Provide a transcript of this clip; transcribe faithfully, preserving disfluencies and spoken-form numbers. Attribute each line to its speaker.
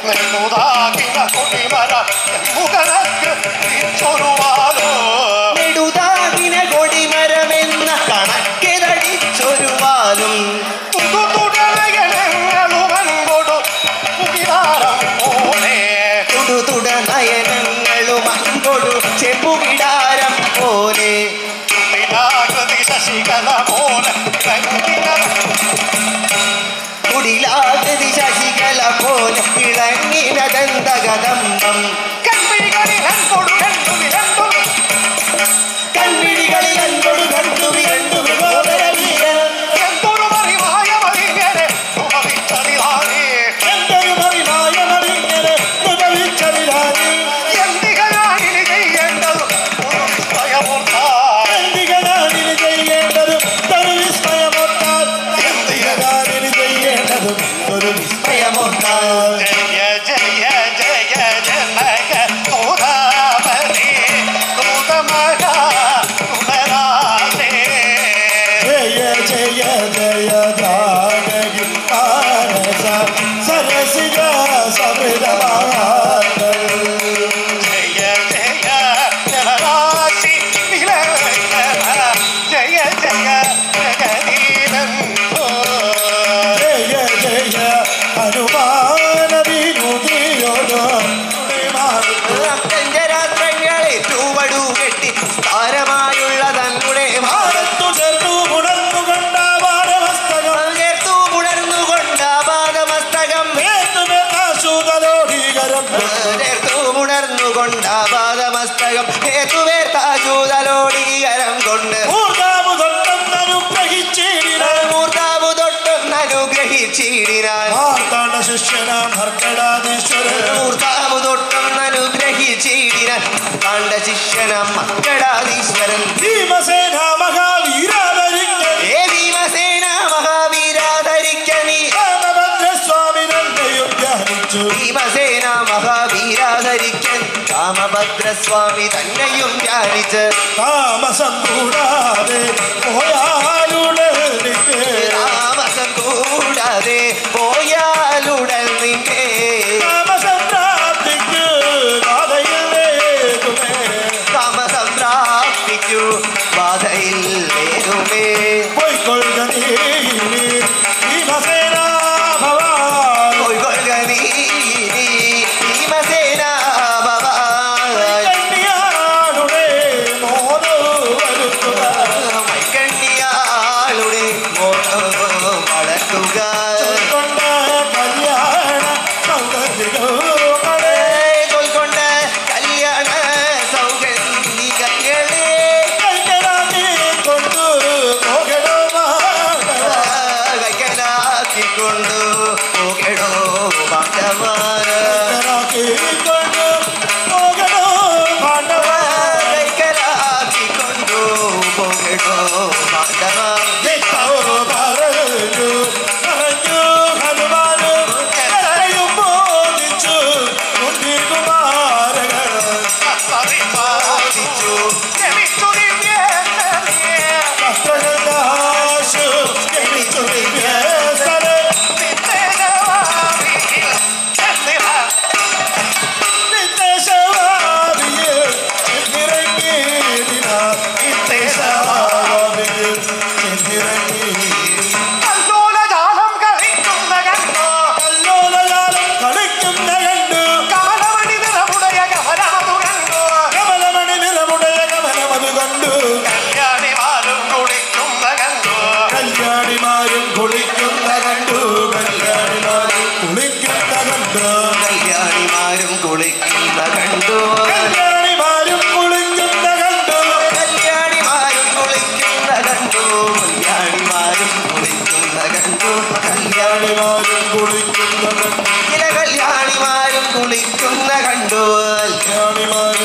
Speaker 1: നെടുതാകിന കൊടിമര മുഖനക്ക് തിരിച്ചൊരുവാലോ
Speaker 2: നെടുതാകിന കൊടിമരമെന്ന കണക്കിലടിച്ചൊരുവാലും
Speaker 1: തുടുതുടനയനങ്ങളുമൻകൊടു പുകിതാരം പോലെ
Speaker 2: തുടുതുടനയനങ്ങളുമൻകൊടു ചെമ്പുകിടാരം പോലെ
Speaker 1: കുടിലാകൃതി ശശികല പോലെ
Speaker 2: കുടിലാകൃതി ശശികല പോലെ ഇളങ്ങിന ദന്തകദമ്പം
Speaker 1: കൺപിഴികളിൽ അൻകൊടു കണ്ടു വിരണ്ടു
Speaker 2: കൺപിഴികളിൽ അൻകൊടു കണ്ടു വിരണ്ടു വിഗോദര വീരൻ
Speaker 1: എന്തൊരു മറിമായ മറിഞ്ഞരെ ഉപവിച്ചതിലാണേ
Speaker 2: എന്തൊരു മറിമായ മറിഞ്ഞരെ ഉപവിച്ചതിലാണേ
Speaker 1: എന്തികനാണിനി ചെയ്യേണ്ടത് ഒരു വിസ്മയമോർത്താൽ
Speaker 2: എന്തികനാണിനി ചെയ്യേണ്ടത് ഒരു വിസ്മയമോർത്താൽ എന്തികനാണിനി ചെയ്യേണ്ടത് ഒരു വിസ്മയമോർത്താൽ
Speaker 1: ജയ ജയ ജയ ജനക നൂതാമതി നൂതമക നൂതനാഥേ
Speaker 2: ജയ ജയ ജയ ജാനകി മാനസ സരസിജ സമൃതമാതൽ
Speaker 1: ജയ ജയ ജലരാശി നിലയന ജയ ജയ ജഗദീനന്ദോ
Speaker 2: ജയ ജയ ഹനുമാന വിനുതിയോടോ അക്കഞ്ചരാത്രങ്ങളെ ചൂവടു കെട്ടി താരമായുള്ള തങ്ങളുടെ ഭാരത്തു ചേർത്തു പുണർന്നുകൊണ്ട പാദമസ്തകം ചേർത്തു പുണർന്നുകൊണ്ട പാദമസ്തകം ഹേതുവേർത്താശൂതലോടീകരം ചേർത്തു പുണർന്നുകൊണ്ട പാദമസ്തകം ഹേതുവേർത്താശൂതലോടീകരം കൊണ്ട് മൂർധാവു തൊട്ടൊന്നനുഗ്രഹിച്ചിടിനാൻ മൂർധാവു തൊട്ടൊന്നനുഗ്രഹിച്ചിടിനാൻ മാർത്താണ്ഡ ശിഷ്യനാം ഹർക്കടാധീശ്വരൻ മൂർധാവു തൊട്ടൊന്നനുഗ്രഹിച്ചിടിനാൻ മാർത്താണ്ഡ ശിഷ്യനാം ഹർക്കടാധീശ്വരൻ ഭീമസേന മഹാവീരാധരിക്കൻ ഏ ഭീമസേന മഹാവീരാധരിക്കനി രാമഭദ്രസ്വാമി തന്നെയും ധ്യാനിച്ചു ഭീമസേന മഹാവീരാധരിക്കൻ രാമഭദ്രസ്വാമി തന്നെയും ധ്യാനിച്ച് താമസം കൂടാതെ പോയാലുടൽ നിന്റെ താമസം കൂടാതെ പോയാലുടൽ നിന്റെ താമസം പ്രാപ്തിക്കു ബാധയിൽ വേഗമേ താമസം പ്രാപ്തിക്കു ബാധയിൽ വേഗമേ പോയിക്കൊള്ളുക നീ ഭീമസേന ഭവാൻ പോയിക്കൊള്ളുക നീ ഭീമസേന ഭവാൻ കണ്ണിയാളുടെ മോദം വരുത്തുക കണ്ണിയാളുടെ മോദം വളർത്തുക കൊണ്ട് കല്യാണ സൗഗന്ധികളെ കൊണ്ട് കല്യാണ സൗഗന്ധികളെ കൈക്കലാക്കി കൊണ്ടു പോകടോ കൈക്കലാക്കി കൊണ്ടു പോകടോ പാണ്ഡവാക്കി കൊണ്ടു പോകടോ പാണ്ഡവ കൈക്കലാക്കി കൊണ്ടു പോകടോ പാണ്ഡവ പറഞ്ഞു പറഞ്ഞു ഹനുമാനു കരയും ബോധിച്ചു കുമാരകൾ ബോധിച്ചു
Speaker 1: ജനിച്ചു ദിവ്യേശ്വരേ
Speaker 2: വസ്ത്രകലാശു ജനിച്ചു ദിവ്യേശ്വരൻ
Speaker 1: നിത്യജവാദിയിൽ എന്നിവ
Speaker 2: നിത്യശവാദിയിൽ ചെന്നിറങ്ങിയതിനാൽ നിത്യശവാദിയിൽ ചെന്നിറങ്ങിയതിനാൽ
Speaker 1: കല്ലോലജാലം കളിക്കുന്ന കണ്ടോ
Speaker 2: കല്ലോലജാലം കളിക്കുന്ന കണ്ടു
Speaker 1: കമലമണി നിറമുടയ കമലമതു കണ്ടോ
Speaker 2: കമലമണി നിറമുടയ കമലമതു കണ്ടു
Speaker 1: കല്യാണിമാരും കുളിക്കുന്ന കണ്ടോ
Speaker 2: കല്യാണിമാരും കുളിക്കുന്ന കണ്ടു കല്യാണിമാരും കുളിക്കുന്ന കണ്ടു കല്യാണിമാരും കുളിക്കുന്ന കണ്ടു കല്യാണിമാരും കുളിക്കുന്ന കണ്ടു കല്യാണിമാരും കുളിക്കുന്ന കണ്ടു കല്യാണിമാരും കുളിക്കുന്ന കണ്ടു കല്യാണിമാരും കുളിക്കുന്ന കണ്ടു ചില കല്യാണിമാരും കുളിക്കുന്ന കണ്ടു കല്യാണിമാരും